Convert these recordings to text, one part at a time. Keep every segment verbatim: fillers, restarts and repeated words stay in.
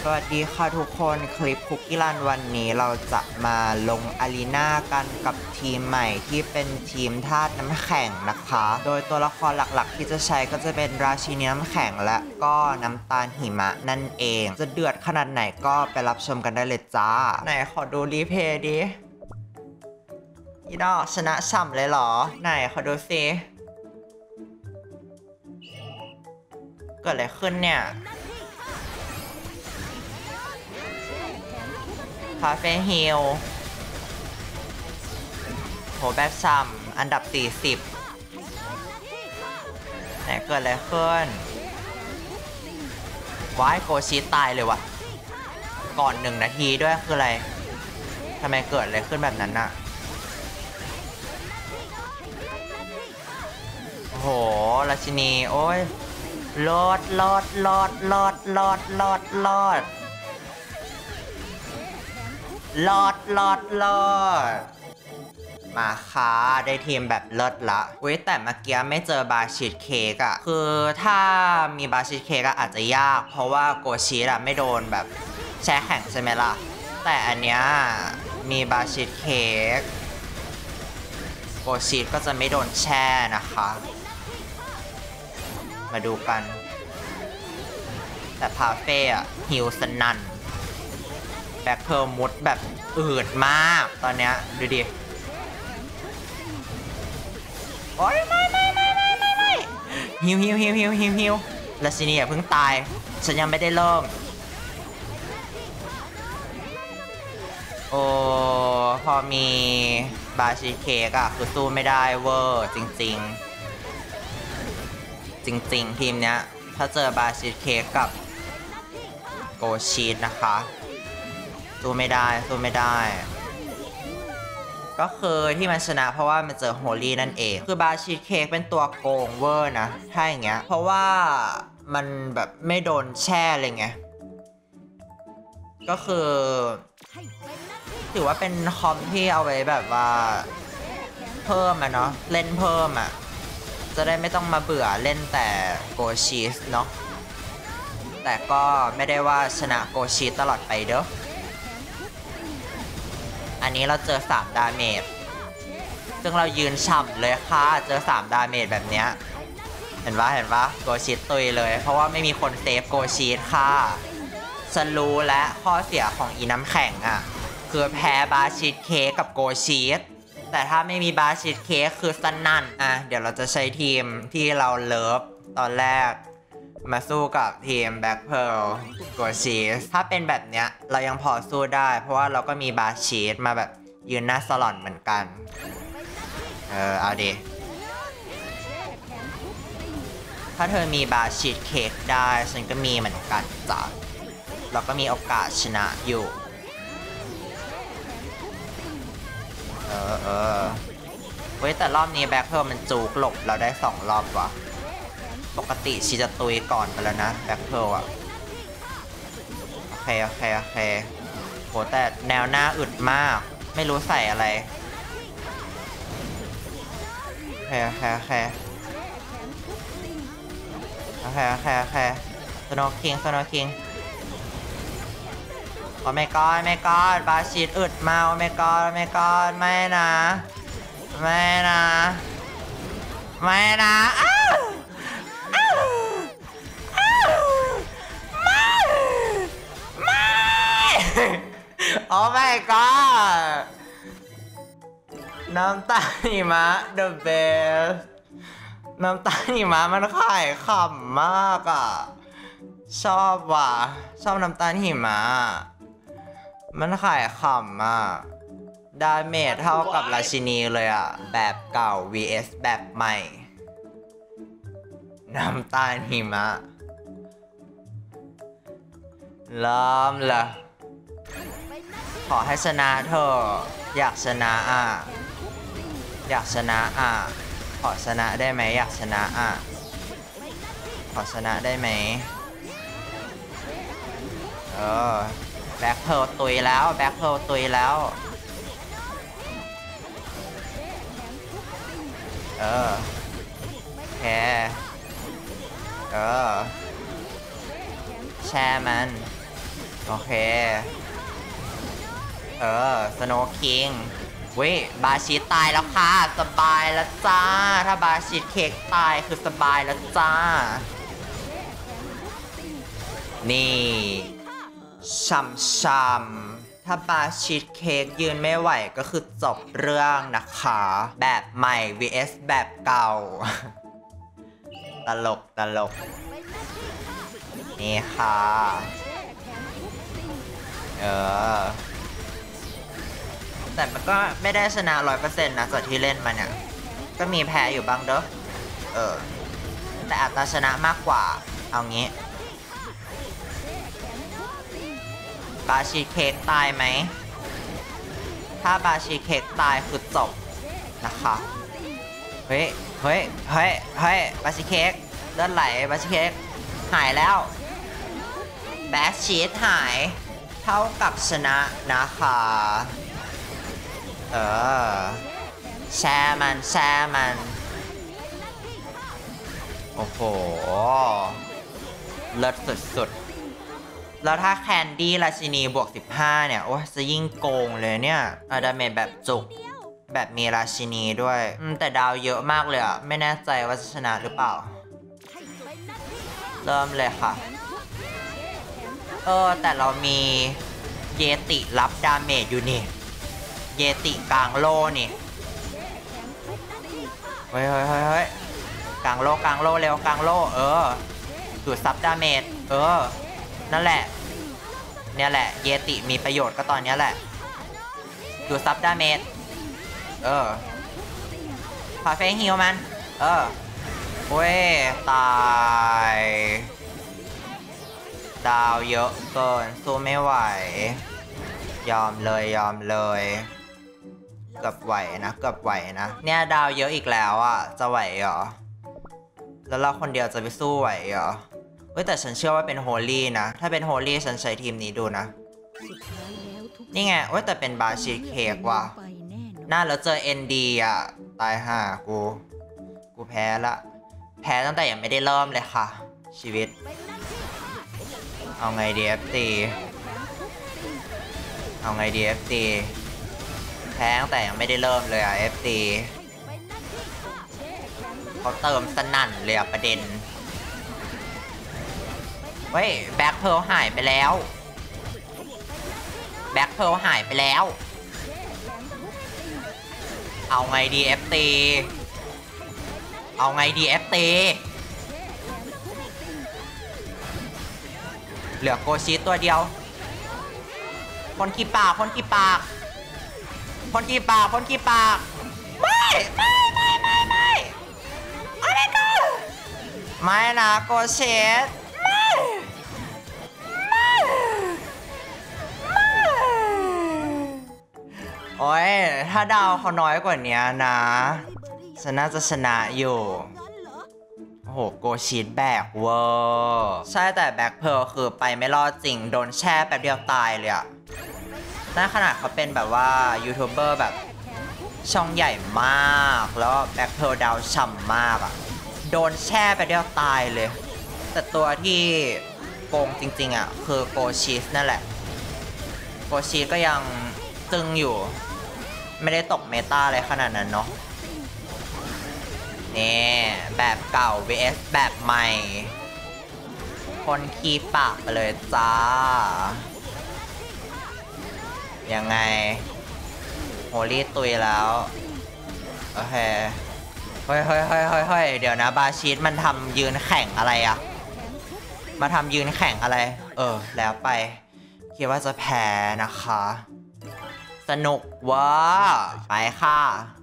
สวัสดีค่ะทุกคนคลิปคุกกี้รันวันนี้เราจะมาลงอารีนากันกับทีมใหม่ที่เป็นทีมธาตุน้ำแข็งนะคะโดยตัวละครหลักๆที่จะใช้ก็จะเป็นราชินีน้ำแข็งและก็น้ำตาลหิมะนั่นเองจะเดือดขนาดไหนก็ไปรับชมกันได้เลยจ้าไหนขอดูรีเพย์ดิอีดอกชนะฉ่ำเลยเหรอไหนขอดูสิเกิดอะไรขึ้นเนี่ยคาเฟ่ฮิลโหแบบซ้ำอันดับสี่สิบไหนเกิดอะไรขึ้นว้ายโกชิตายเลยวะก่อนหนึ่งนาทีด้วยคืออะไรทำไมเกิดอะไรขึ้นแบบนั้นน่ะโอ้โหราชินีโอ้ยลอดลอดลอดลอดลอดลอดลอดลอดลอดลอดมาค่ะได้ทีมแบบเลิศละอุ้ยแต่เมื่อกี้ไม่เจอบาชิดเค้กอะคือถ้ามีบาชิดเค้กอะอาจจะยากเพราะว่าโกชิอะไม่โดนแบบแช่แข็งใช่ไหมล่ะแต่อันเนี้ยมีบาชิดเค้กโกชิก็จะไม่โดนแช่นะคะมาดูกันแต่พาเฟ่อะฮิวสนั่นแบ็คเพิร์ลมุดแบบอืดมากตอนเนี้ยดูดิโอ้ยไม่ไม่ไม่ไม่ไม่ไม่ฮิวฮิวฮิวฮิวฮิวฮิวราชินีอย่าเพิ่งตายฉันยังไม่ได้เริ่มโอ้พอมีบาชิเค้กอะคือสู้ไม่ได้เวอร์จริงๆจริงๆทีมเนี้ยถ้าเจอบาชิเค้กกับโกชีตนะคะสู้ไม่ได้สู้ไม่ได้ก็คือที่มันชนะเพราะว่ามันเจอโฮลี่นั่นเองคือบาชิเค้กเป็นตัวโกงเวอร์นะถ้าอย่างเงี้ยเพราะว่ามันแบบไม่โดนแช่เลยไงก็คือถือว่าเป็นคอมที่เอาไว้แบบว่าเพิ่มอะเนาะเล่นเพิ่มอะจะได้ไม่ต้องมาเบื่อเล่นแต่โกชีสเนาะแต่ก็ไม่ได้ว่าชนะโกชีสตลอดไปเด้ออันนี้เราเจอสามดาเมจซึ่งเรายืนฉ่ำเลยค่ะเจอสามดาเมจแบบเนี้ยเห็นปะเห็นปะโกชิตตุยเลยเพราะว่าไม่มีคนเซฟโกชิตค่ะฉันรู้และข้อเสียของอีน้ำแข็งอ่ะคือแพ้บาชิตเค้กกับโกชิตแต่ถ้าไม่มีบาชิตเค้กคือสนั่นอ่ะเดี๋ยวเราจะใช้ทีมที่เราเลิฟตอนแรกมาสู้กับทีมแบ็คเพิร์ลโกชีสถ้าเป็นแบบเนี้ยเรายังพอสู้ได้เพราะว่าเราก็มีบาชีสมาแบบยืนหน้าสลอนเหมือนกันเออเอาดิถ้าเธอมีบาชีสเค้กได้ฉันก็มีเหมือนกันจ้ะเราก็มีโอกาสชนะอยู่เออเออเว้ยแต่รอบนี้แบ็คเพิร์ลมันจูกหลบเราได้สองรอบว่ะปกติชีจะตุยก่อนไปแล้วนะแบ็คเพิร์ลอะโอเคโอเคโอเคโหแต่แนวหน้าอึดมากไม่รู้ใส่อะไรโอเคโอเคโอเคโอเคโอเคโอเคสโนว์คิงสโนว์คิงโอ้ไม่กอดไม่กอดบาชีดอึดมาโอ้ไม่กอดไม่กอดไม่นะไม่นะไม่นะอ้าวโอ้ my god น้ำตาลหิมะ the best น้ำตาลหิมะมันขายขำมากอ่ะชอบว่ะชอบน้ำตาลหิมะมันขายขำอ่ะดาเมจเท่ากับราชินีเลยอ่ะแบบเก่า vs แบบใหม่น้ำตาลหิมะเริ่มละขอให้ชนะเธออยากชนะอ่ะอยากชนะอ่ะขอชนะได้ไหมอยากชนะอ่ะขอชนะได้ไหมเออแบ็คเพิร์ลตุยแล้วแบ็คเพิร์ลตุยแล้วเออแค่เออแช่มันโอเคเออสโนว์คิงเว้ยบาชิตายแล้วค่ะสบายแล้วจ้าถ้าบาชิเค้กตายคือสบายแล้วจ้านี่ช่ำช่ำถ้าบาชิเค้กยืนไม่ไหวก็คือจบเรื่องนะคะแบบใหม่ วี เอส แบบเก่า ตลกตลกนี่ค่ะเออแต่มันก็ไม่ได้ชนะ ร้อยเปอร์เซ็นต์ นะจากที่เล่นมาเนี่ยก็มีแพ้อยู่บ้างเด้อเออแต่อัตราชนะมากกว่าเอางี้บาชิเค้กตายไหมถ้าบาชิเค้กตายคือจบนะคะเฮ้ยเฮ้ยเฮ้ยเฮ้ยบาชิเค้กเลือดไหลบาชิเค้กหายแล้วแบชชีสหายเท่ากับชนะนะคะเออแช่มันแช่มันโอ้โหเลิศสุดๆแล้วถ้าแคนดี้ราชินีบวกสิบห้าเนี่ยโอ้จะยิ่งโกงเลยเนี่ยอาดาเมจแบบจุกแบบมีราชินีด้วยแต่ดาวเยอะมากเลยอ่ะไม่แน่ใจว่าจะชนะหรือเปล่าเริ่มเลยค่ะเออแต่เรามีเยติรับดาเมจอยู่นี่เยติกลางโลนี่เฮ้ยเฮ้ยเฮ้ยกลางโลกลางโลเร็วกลางโลเออดูดซับดาเมจเออนั่นแหละเนี่ยแหละเยติมีประโยชน์ก็ตอนนี้แหละดูดซับดาเมจเออพาเฟงฮิวมันเออเว้ยตายดาวเยอะเกินสู้ไม่ไหวยอมเลยยอมเลยเกือบไหวนะเกือบไหวนะเนี่ยดาวเยอะอีกแล้วอ่ะจะไหวเหรอแล้วเราคนเดียวจะไปสู้ไหวเหรอเฮ้ยแต่ฉันเชื่อว่าเป็นโฮลี่นะถ้าเป็นโฮลี่ฉันใช้ทีมนี้ดูนะนี่ไงเว้ยแต่เป็นบาชิเค้กว่ะน่าแล้วเจอ เอ็น ดี อ่ะตายห่ากูกูแพ้ละแพ้ตั้งแต่ยังไม่ได้เริ่มเลยค่ะชีวิตเอาไงดี เอฟ ซี เอาไงดี เอฟ ซี แพ้ตั้งแต่ยังไม่ได้เริ่มเลยอ่ะ เอฟ ซี เขาเติมสนั่นเลยอ่ะประเด็นเฮ้ยแบ็คเพิร์ลหายไปแล้วแบ็คเพิร์ลหายไปแล้วเอาไงดี เอฟ ซี เอาไงดี เอฟ ซี เหลือโกชิตัวเดียวคนขี้ปากคนขี้ปากคนขี้ปากคนขี้ปากไม่ไม่ไม่ไม่ไม่โอ้ my god ไม่นะโกชิไม่ไม่ไม่โอ้ยถ้าดาวเขาน้อยกว่านี้นะฉันน่าจะชนะอยู่โอ้โหโกชีดแบกเวอร์ใช่แต่แบ็คเพิร์ลคือไปไม่รอดจริงโดนแช่แป๊บเดียวตายเลยอะน่าขนาดเขาเป็นแบบว่ายูทูบเบอร์แบบช่องใหญ่มากแล้วแบ็คเพิร์ลดาวฉ่ำมากอะโดนแช่แป๊บเดียวตายเลยแต่ตัวที่โกงจริงๆอะคือโกชีสนั่นแหละโกชีสก็ยังตึงอยู่ไม่ได้ตกเมตาอะไรขนาดนั้นเนาะนี่แบบเก่า วี เอส แบบใหม่คนขี้ปากไปเลยจ้ายังไงโฮลี่ตุยแล้วโอเคเฮ้ยเฮ้ยเฮ้ยเฮ้ยเฮ้ยเดี๋ยวนะบาชีสมันทำยืนแข่งอะไรอะมาทำยืนแข่งอะไรเออแล้วไปคิดว่าจะแพ้นะคะสนุกว้าไปค่ะ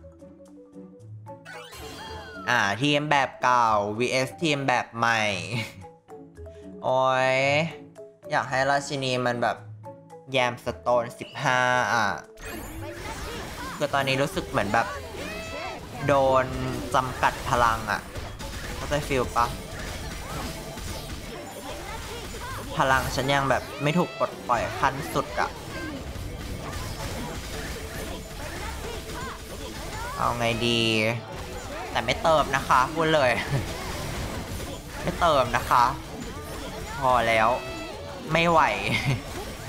อ่าทีมแบบเก่า วี เอส ทีมแบบใหม่โอ้ยอยากให้ราชินีมันแบบแยมสโตนสิบห้าอ่ะคือตอนนี้รู้สึกเหมือนแบบโดนจำกัดพลังอ่ะเข้าใจฟิลปะพลังฉันยังแบบไม่ถูกปลดปล่อยขั้นสุดอ่ะเอาไงดีแต่ไม่เติมนะคะพูดเลยไม่เติมนะคะพอแล้วไม่ไหว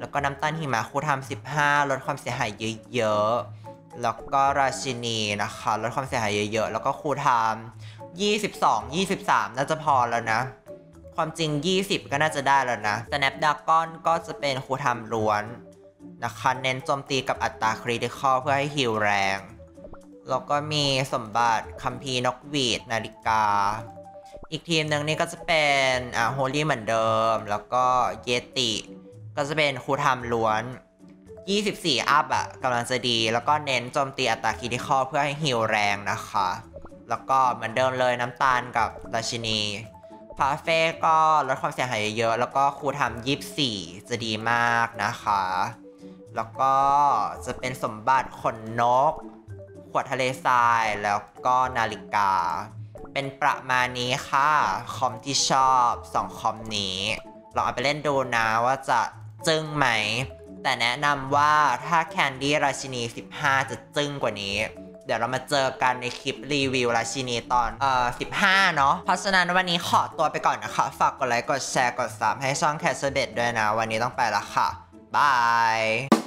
แล้วก็น้ำตาลหิมะครูทำสิบห้าลดความเสียหายเยอะๆแล้วก็ราชินีนะคะลดความเสียหายเยอะๆแล้วก็ครูทำยี่สิบสอง ยี่สิบสามน่าจะพอแล้วนะความจริงยี่สิบก็น่าจะได้แล้วนะ Snapdragon ก็จะเป็นครูทำล้วนนะคะเน้นโจมตีกับอัตราคริติคอลเพื่อให้ฮีลแรงแล้วก็มีสมบัติคัมภีร์นกหวีดนาฬิกาอีกทีมหนึ่งนี่ก็จะเป็นอ่าโฮลี่เหมือนเดิมแล้วก็เยติก็จะเป็นครูทำล้วนยี่สิบสี่อัพอ่ะกำลังจะดีแล้วก็เน้นโจมตีอัตราคริติคอลเพื่อให้ฮีลแรงนะคะแล้วก็เหมือนเดิมเลยน้ำตาลกับราชินีพาเฟ่ก็ลดความเสียหายเยอะแล้วก็ครูทำยี่สิบสี่จะดีมากนะคะแล้วก็จะเป็นสมบัติขนนกขวดทะเลทรายแล้วก็นาฬิกาเป็นประมาณนี้ค่ะคอมที่ชอบสองคอมนี้ลองเอาไปเล่นดูนะว่าจะจึ้งไหมแต่แนะนำว่าถ้าแคนดี้ราชินีสิบห้าจะจึ้งกว่านี้เดี๋ยวเรามาเจอกันในคลิปรีวิวราชินีตอนเอ่อสิบห้าเนาะเพราะฉะนั้นวันนี้ขอตัวไปก่อนนะคะฝากกดไลค์กดแชร์กดซับให้ช่อง Catcher Bet ด้วยนะวันนี้ต้องไปละค่ะบาย